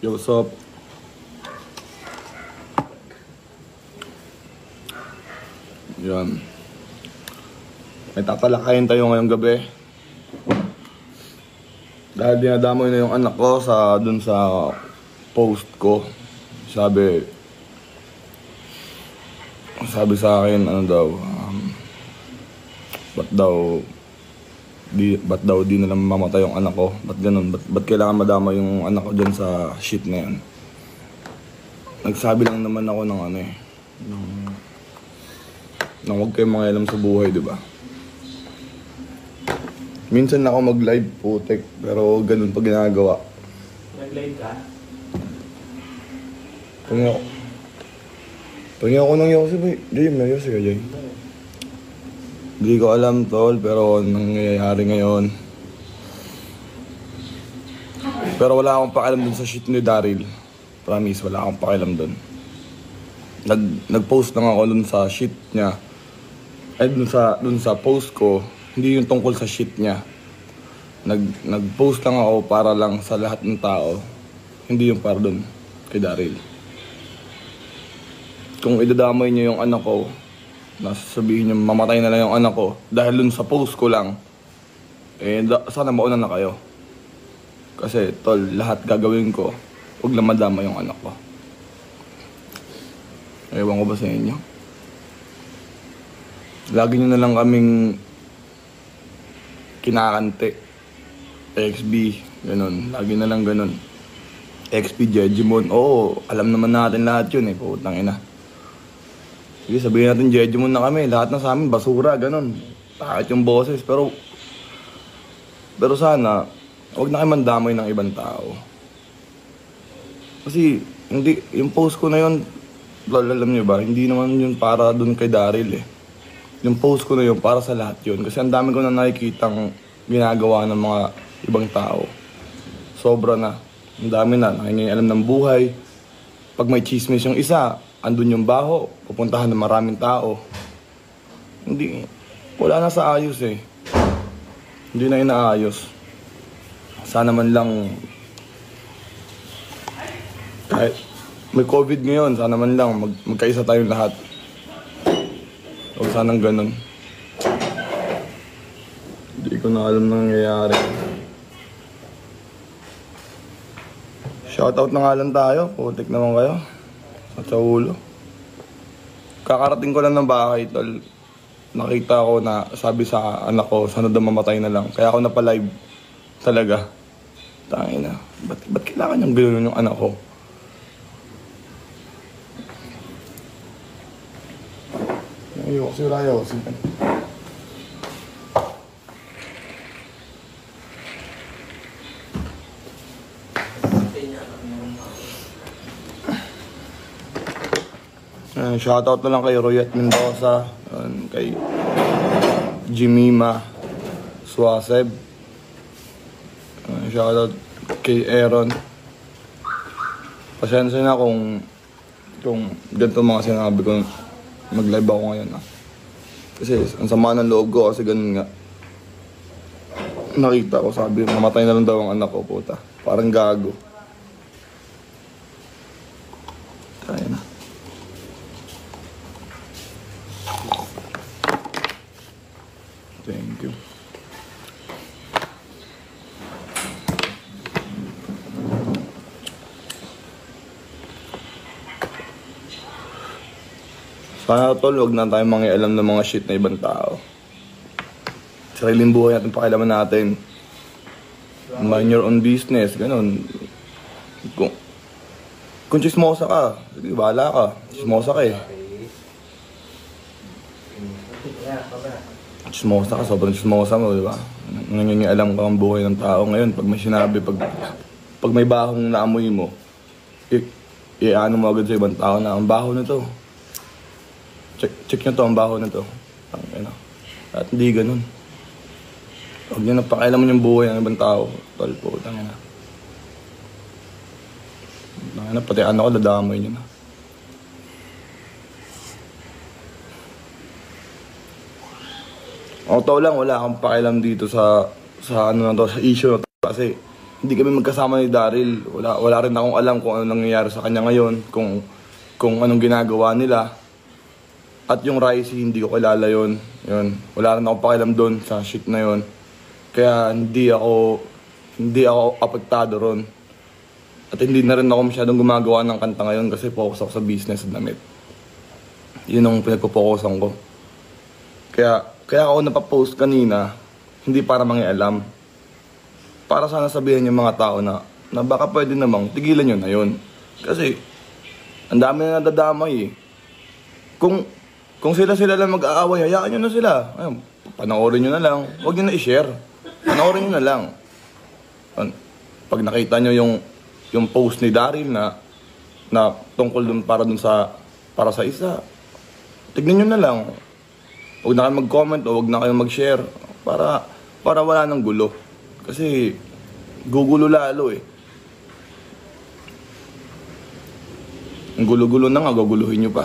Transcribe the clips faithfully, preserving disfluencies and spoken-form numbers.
Yo, what's up? Yan. May tatalakayin tayo ngayong gabi. Dahil dinadamoy na yung anak ko sa dun sa post ko. Sabi Sabi sa akin, ano daw, um, ba't daw di, ba't daw di na lang mamatay yung anak ko? Ba't ganun? Ba't, ba't kailangan madama yung anak ko dyan sa shit na yan? Nagsabi lang naman ako ng ano eh, ng, ng huwag kayong mangialam sa buhay, di ba? Minsan na ako mag-live, putek, pero ganun pa ginagawa. Nag-live ka? Tingin ako. Tingin ako ng Yossi, boy. Jay, may Yossi ka, Jay. Hindi ko alam, tol, pero nangyayari ngayon. Pero wala akong pakialam dun sa shit ni Daryl. Promise, wala akong pakialam dun. Nag, nag-post lang ako dun sa shit niya. Ay, dun sa, dun sa post ko, hindi yung tungkol sa shit niya. Nag, nag-post lang ako para lang sa lahat ng tao. Hindi yung para dun kay Daryl. Kung idadamay niyo yung anak ko, nasasabihin niyo mamatay na lang yung anak ko dahil dun sa post ko lang, eh da, sana mauna na kayo. Kasi tol, lahat gagawin ko, huwag lang madama yung anak ko. Ewan ko ba sa inyo? Lagi niyo na lang kaming kinakante. X B, ganun. Lagi na lang ganun. X P, Jejimon. Oo, alam naman natin lahat yun eh. Putang ina. Sige, sabihin natin Jejimon na kami. Lahat na sa amin, basura, ganun. Takit yung boses. Pero, pero sana, huwag na kayo mandamay ng ibang tao. Kasi, hindi, yung post ko na yun, alam nyo ba, hindi naman yun para dun kay Daryl eh. Yung post ko na yun, para sa lahat yun. Kasi ang dami ko na nakikitang ginagawa ng mga ibang tao. Sobra na. Ang dami na, nakingialam ng buhay. Pag may chismis yung isa, andun yung baho, pupuntahan ng maraming tao. Hindi, wala na sa ayos eh. Hindi na inaayos. Sana man lang, kahit may COVID ngayon, sana man lang mag, magkaisa tayong lahat. Huwag sanang ganun. Hindi ko na alam nangyayari. Shoutout na nga lang tayo. Putik naman kayo. At sa ulo. Kakarating ko lang ng bahay, tol. Nakita ko na sabi sa anak ko, sana daw mamatay na lang. Kaya ako napalive talaga. Tangin na. Ba't, ba't kailangan niyang gano'n yung anak ko? Ayoko si Raya ko. Uh, shoutout na lang kay Royet Mendoza, uh, kay Jimima Suaseb, uh, shoutout kay Aaron. Pasensya na kung kung ganito mga sinabi ko, mag-live ako ngayon ah. Kasi ang sama ng loob ko kasi ganun nga. Nakita ko, sabi, mamatay na lang daw ang anak ko, puta. Parang gago. Kaya na. Thank you. Sana tol, huwag na tayo mangialam ng mga shit na ibang tao. Sariling buhay natin, pakialaman natin. Mind your own business, ganun. Kung, kung chismosa ka, sige, bahala ka. Chismosa ka eh. Chismosa ka, sobrang chismosa mo, di ba? Nangingialam ka ang buhay ng tao ngayon. Pag may sinabi, pag, pag may bahong naamoy mo, i-ano mo agad sa ibang tao na, ang baho na to. Check, check nyo to, ang baho na to. Ang, ano. At hindi ganun. Huwag nyo na pakialaman yung buhay ng ibang tao. Tol po, tangin na. Tangin na, pati ano ko, dadamoy nyo na. O to lang, wala akong pakialam dito sa, sa ano na to, sa issue na to. Kasi hindi kami magkasama ni Daryl. Wala, wala rin akong alam kung ano nangyayari sa kanya ngayon, kung, kung anong ginagawa nila. At yung Ricey, hindi ko kilala yun. Yun. Wala rin akong pakialam doon sa shit na yun. Kaya hindi ako, hindi ako apektado ron. At hindi na rin ako masyadong gumagawa ng kanta ngayon kasi focus ako sa business at damit. Yun ang pinagpo-focusan ko. Kaya, kaya ako napapost kanina, hindi para mangialam. Para sana sabihin yung mga tao na, na baka pwede namang tigilan nyo na yun. Kasi, ang dami na nadadamay eh. Kung, kung sila-sila lang mag-aaway, hayaan nyo na sila. Ayun, panoorin nyo na lang. Huwag nyo na i-share. Panoorin nyo na lang. Pag nakita nyo yung, yung post ni Daryl na, na tungkol dun para dun sa, para sa isa, tignan nyo na lang. Huwag na kayo mag-comment o huwag na kayo mag-share. Para, para wala ng gulo. Kasi, gugulo lalo eh. Ang gulo-gulo na nga, guguluhin nyo pa.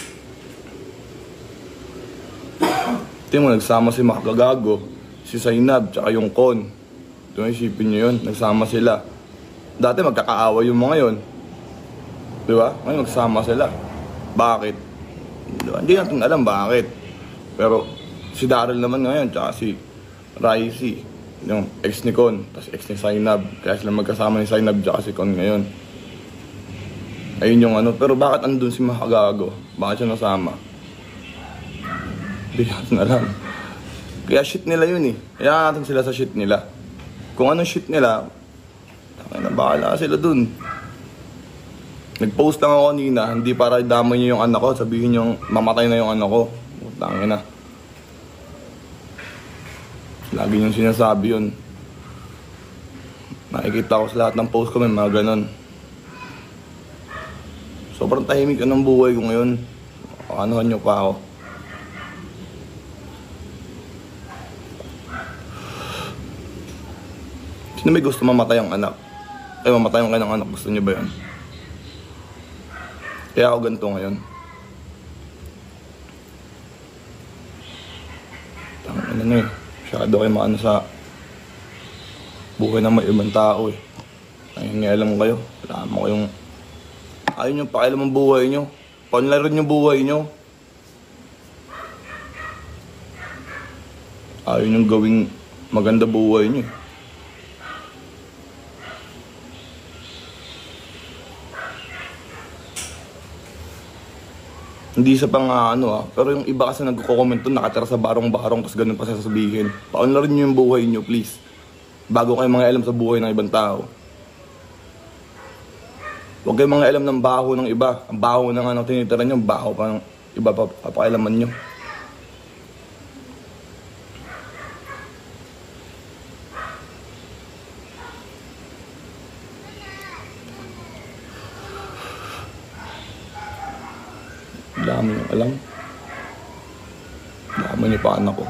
Tingnan mo, nagsama si Makagago, si Zainab, tsaka yung Con. Ito yung isipin nyo yun, nagsama sila. Dati magkakaaway yung mga yun. Di ba? Ngayon nagsama sila. Bakit? Diba? Hindi natin alam bakit. Pero, si Daryl naman ngayon, tsaka si Ricey. Yung ex ni Con, tapos ex ni Zainab. Kaya sila magkasama ni Zainab tsaka si Con ngayon. Ayun yung ano. Pero bakit andun si Makagago? Bakit siya nasama? Hindi natin alam. Kaya shit nila yun eh. Kaya natin sila sa shit nila. Kung anong shit nila, na bahala sila dun. Nag-post lang ako kanina, hindi para damay niyo yung anak ko. Sabihin niyo mamatay na yung anak ko. Tangin na. Lagi niyong sinasabi yun. Nakikita ko sa lahat ng post ko may mga ganon. Sobrang tahimik ko ng buhay ko ngayon. Anuhan niyo pa ako. Sino may gusto mamatay ang anak? Ay, mamatay ang kanyang anak. Gusto niyo ba yan? Kaya ako ganito ngayon. Tangin na eh. Masyado kayo maano sa buhay ng may ibang tao eh. Nangingialam kayo. Wala mo kayong... Ayaw nyo pakialam ang buhay nyo. Panlarin yung buhay nyo. Ayaw nyo gawing maganda buhay nyo. Hindi sa pang uh, ano ah, pero yung iba kasi nagko-comment doon, nakatira sa barong-barong, tapos ganun pa sasabihin. Paunlarin nyo yung buhay nyo, please. Bago kayo mga alam sa buhay ng ibang tao. Huwag kayo mga alam ng baho ng iba. Ang baho na nga nang tinitira nyo, baho pa ng iba pa papakailaman nyo. Dami yung alam. Dami niyo pa anak ko.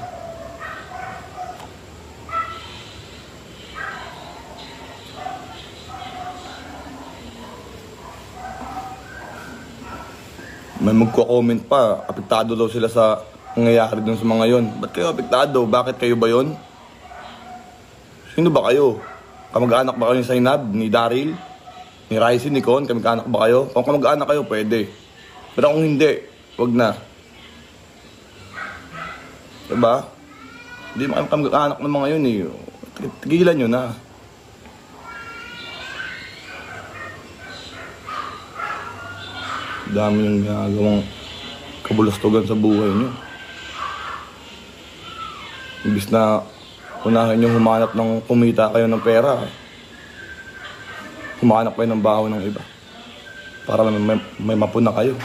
May magko-comment pa, apektado daw sila sa nangyayari dun sa mga yon. Ba't kayo apektado? Bakit kayo ba yon? Sino ba kayo? Kamag-anak ba kayo ni Zainab, ni Daryl, ni Ricey, ni Con? Kamag-anak ba kayo? Kung kamag-anak kayo, pwede. Pero kung hindi, wag na. Diba? Hindi mo kayo kamag-anak ng mga yun eh. Tigilan nyo na. Dami yung ginagawang kabulastugan sa buhay nyo. Imbis na unahin nyo humanap ng kumita kayo ng pera, humanap kayo ng baho ng iba. Para may, may, may mapuna kayo.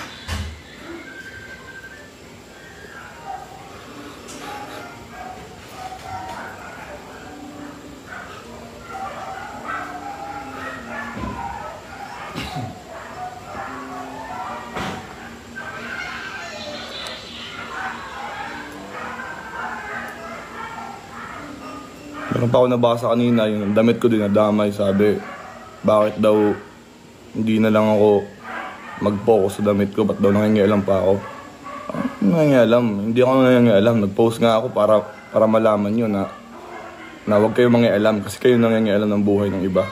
Meron pa ako nabasa kanina, yung damit ko din nadamay, sabi, bakit daw hindi na lang ako mag-focus sa damit ko, ba't daw nangingialam pa ako? Ah, nangingialam, hindi ako nangingialam, nag-post nga ako para, para malaman nyo na na huwag kayong mangialam kasi kayo nangingialam ng buhay ng iba.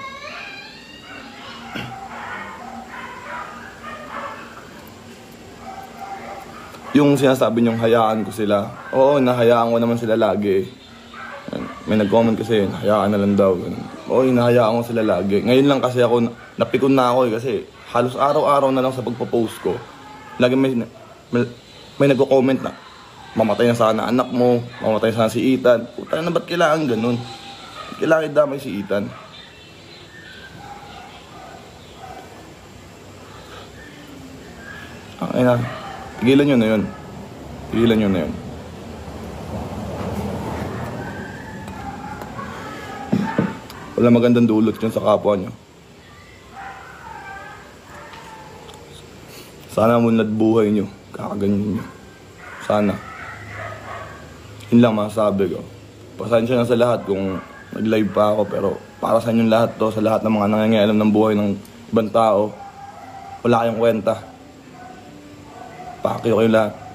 Yung sinasabi niyong hayaan ko sila, oo, nahayaan ko naman sila lagi. May nag-comment kasi, hayaan na lang daw. Oo, hinahayaan ko sila lagi. Ngayon lang kasi ako, napikon na ako eh, kasi halos araw-araw na lang sa pagpo-post ko. Lagi may, may, may nagko-comment na, mamatay na sana anak mo, mamatay na sana si Ethan. Puta na, ba't kailangan ganun? Kailangan damay si Ethan. Ay na. Tigilan nyo na yun. Tigilan nyo na yun. Wala magandang dulot yun sa kapwa nyo. Sana munlad buhay nyo. Kakaganyan nyo. Sana. Yun lang masasabi ko. Pasensya na sa lahat kung nag-live pa ako. Pero para sa inyong lahat to, sa lahat ng mga nangyayalam ng buhay ng ibang tao, wala kayong kwenta. Pakyo kayo lahat.